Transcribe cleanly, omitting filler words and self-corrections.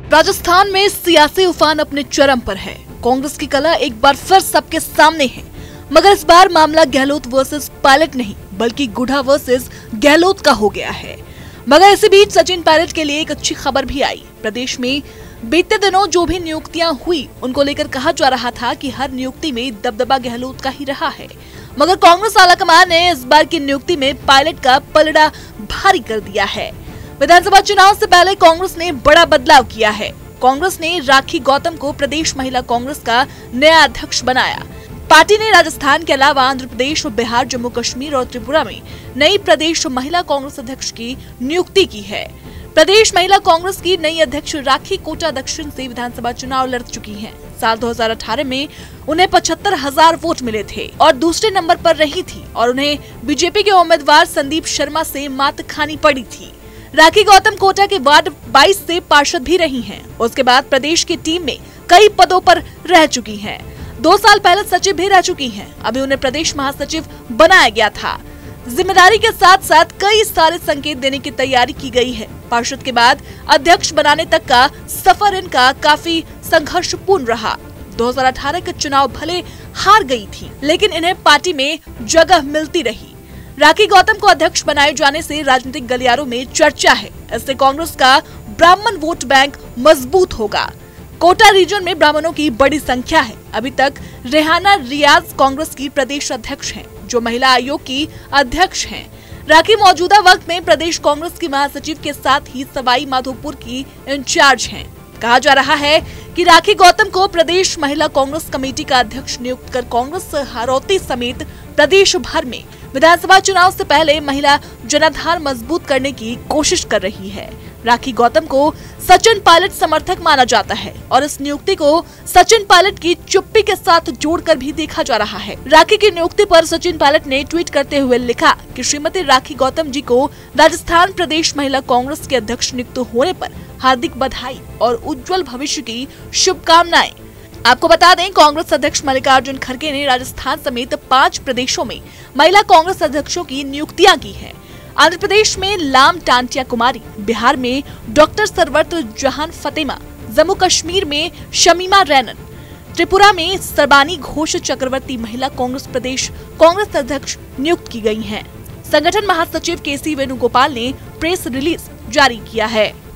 राजस्थान में सियासी उफान अपने चरम पर है। कांग्रेस की कला एक बार फिर सबके सामने है, मगर इस बार मामला गहलोत वर्सेस पायलट नहीं बल्कि गुढ़ा वर्सेस गहलोत का हो गया है। मगर इसी बीच सचिन पायलट के लिए एक अच्छी खबर भी आई। प्रदेश में बीते दिनों जो भी नियुक्तियां हुई उनको लेकर कहा जा रहा था कि हर नियुक्ति में दबदबा गहलोत का ही रहा है, मगर कांग्रेस आलाकमान ने इस बार की नियुक्ति में पायलट का पलड़ा भारी कर दिया है। विधानसभा चुनाव से पहले कांग्रेस ने बड़ा बदलाव किया है। कांग्रेस ने राखी गौतम को प्रदेश महिला कांग्रेस का नया अध्यक्ष बनाया। पार्टी ने राजस्थान के अलावा आंध्र प्रदेश, बिहार, जम्मू कश्मीर और त्रिपुरा में नई प्रदेश महिला कांग्रेस अध्यक्ष की नियुक्ति की है। प्रदेश महिला कांग्रेस की नई अध्यक्ष राखी कोटा दक्षिण से विधानसभा चुनाव लड़ चुकी हैं। साल 2018 में उन्हें 75,000 वोट मिले थे और दूसरे नंबर पर रही थी और उन्हें बीजेपी के उम्मीदवार संदीप शर्मा से मात खानी पड़ी थी। राखी गौतम कोटा के वार्ड 22 से पार्षद भी रही हैं। उसके बाद प्रदेश की टीम में कई पदों पर रह चुकी हैं। 2 साल पहले सचिव भी रह चुकी हैं। अभी उन्हें प्रदेश महासचिव बनाया गया था। जिम्मेदारी के साथ साथ कई सारे संकेत देने की तैयारी की गई है। पार्षद के बाद अध्यक्ष बनाने तक का सफर इनका काफी संघर्षपूर्ण रहा। 2018 के चुनाव भले हार गई थी, लेकिन इन्हें पार्टी में जगह मिलती रही। राखी गौतम को अध्यक्ष बनाए जाने से राजनीतिक गलियारों में चर्चा है। इससे कांग्रेस का ब्राह्मण वोट बैंक मजबूत होगा। कोटा रीजन में ब्राह्मणों की बड़ी संख्या है। अभी तक रेहाना रियाज कांग्रेस की प्रदेश अध्यक्ष हैं, जो महिला आयोग की अध्यक्ष हैं। राखी मौजूदा वक्त में प्रदेश कांग्रेस की महासचिव के साथ ही सवाई माधोपुर की इंचार्ज हैं। कहा जा रहा है कि राखी गौतम को प्रदेश महिला कांग्रेस कमेटी का अध्यक्ष नियुक्त कर कांग्रेस हारौती समेत प्रदेश भर में विधानसभा चुनाव से पहले महिला जनाधार मजबूत करने की कोशिश कर रही है। राखी गौतम को सचिन पायलट समर्थक माना जाता है और इस नियुक्ति को सचिन पायलट की चुप्पी के साथ जोड़कर भी देखा जा रहा है। राखी की नियुक्ति पर सचिन पायलट ने ट्वीट करते हुए लिखा कि श्रीमती राखी गौतम जी को राजस्थान प्रदेश महिला कांग्रेस के अध्यक्ष नियुक्त होने पर हार्दिक बधाई और उज्जवल भविष्य की शुभकामनाएं। आपको बता दें, कांग्रेस अध्यक्ष मल्लिकार्जुन खड़गे ने राजस्थान समेत 5 प्रदेशों में महिला कांग्रेस अध्यक्षों की नियुक्तियां की है। आंध्र प्रदेश में लाम टांटिया कुमारी, बिहार में डॉक्टर सरवत जहान फतेमा, जम्मू कश्मीर में शमीमा रैनन, त्रिपुरा में सरबानी घोष चक्रवर्ती महिला कांग्रेस प्रदेश कांग्रेस अध्यक्ष नियुक्त की गई हैं। संगठन महासचिव केसी वेणुगोपाल ने प्रेस रिलीज जारी किया है।